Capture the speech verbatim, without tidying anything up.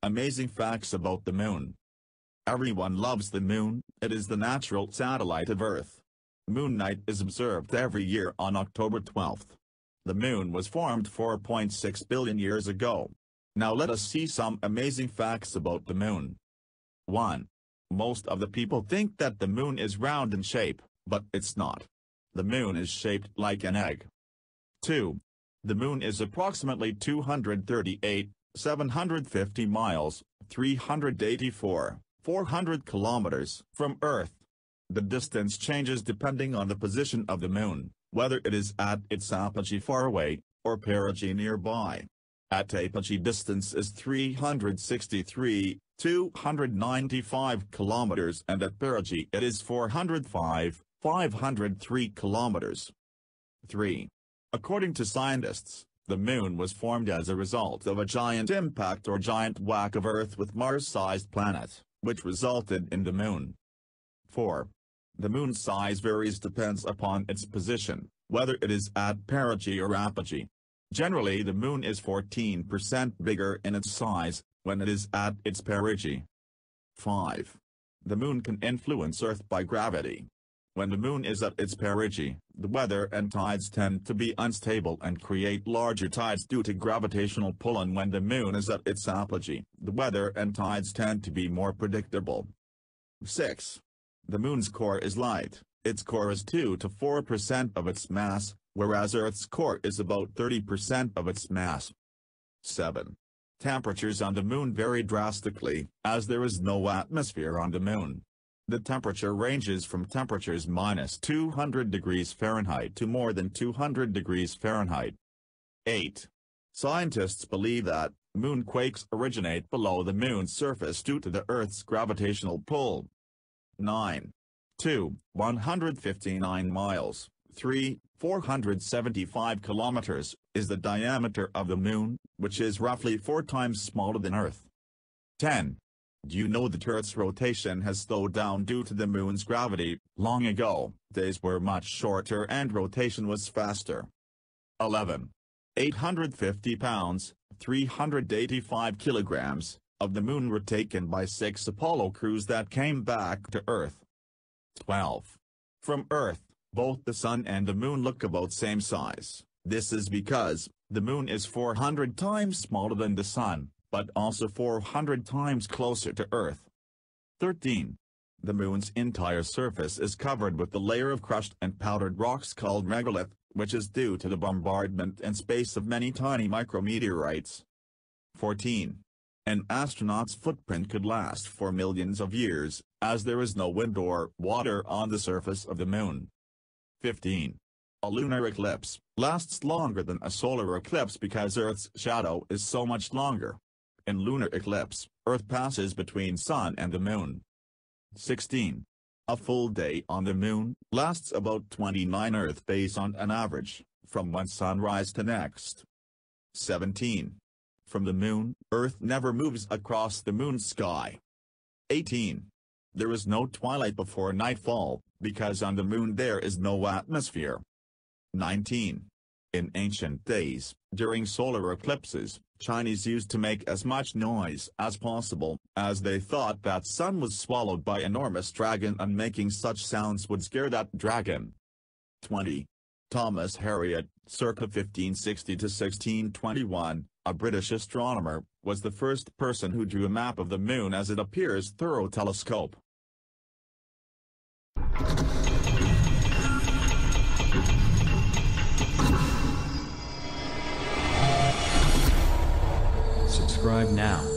Amazing facts about the moon. Everyone loves the moon. It is the natural satellite of Earth. Moon night is observed every year on October twelfth. The moon was formed four point six billion years ago. Now let us see some amazing facts about the moon. one. Most of the people think that the moon is round in shape, but it's not. The moon is shaped like an egg. two. The moon is approximately two hundred thirty-eight, seven hundred fifty miles, three hundred eighty-four, four hundred kilometers from Earth. The distance changes depending on the position of the moon, whether it is at its apogee far away, or perigee nearby. At apogee distance is three hundred sixty-three, two hundred ninety-five kilometers and at perigee it is four hundred five, five hundred three kilometers. three. According to scientists, the moon was formed as a result of a giant impact or giant whack of Earth with Mars-sized planet, which resulted in the moon. four. The moon's size varies depends upon its position, whether it is at perigee or apogee. Generally the moon is fourteen percent bigger in its size, when it is at its perigee. five. The moon can influence Earth by gravity. When the moon is at its perigee, the weather and tides tend to be unstable and create larger tides due to gravitational pull, and when the moon is at its apogee, the weather and tides tend to be more predictable. six. The moon's core is light. Its core is two to four percent of its mass, whereas Earth's core is about thirty percent of its mass. seven. Temperatures on the moon vary drastically, as there is no atmosphere on the moon. The temperature ranges from temperatures minus two hundred degrees Fahrenheit to more than two hundred degrees Fahrenheit. eight. Scientists believe that moonquakes originate below the moon's surface due to the Earth's gravitational pull. nine. two. one hundred fifty-nine miles, three, four hundred seventy-five kilometers, is the diameter of the moon, which is roughly four times smaller than Earth. ten. Do you know that Earth's rotation has slowed down due to the moon's gravity? Long ago, days were much shorter and rotation was faster. eleven. eight hundred fifty pounds, three hundred eighty-five kilograms, of the moon were taken by six Apollo crews that came back to Earth. twelve. From Earth, both the sun and the moon look about same size. This is because the moon is four hundred times smaller than the sun, but also four hundred times closer to Earth. thirteen. The moon's entire surface is covered with a layer of crushed and powdered rocks called regolith, which is due to the bombardment in space of many tiny micrometeorites. fourteen. An astronaut's footprint could last for millions of years, as there is no wind or water on the surface of the moon. fifteen. A lunar eclipse lasts longer than a solar eclipse because Earth's shadow is so much longer. In lunar eclipse, Earth passes between sun and the moon. sixteen. A full day on the moon lasts about twenty-nine Earth days on an average, from one sunrise to next. seventeen. From the moon, Earth never moves across the moon's sky. eighteen. There is no twilight before nightfall, because on the moon there is no atmosphere. nineteen. In ancient days, during solar eclipses, Chinese used to make as much noise as possible, as they thought that sun was swallowed by enormous dragon and making such sounds would scare that dragon. twenty. Thomas Harriot, circa fifteen sixty to sixteen twenty-one, a British astronomer, was the first person who drew a map of the moon as it appears through a telescope. Subscribe now.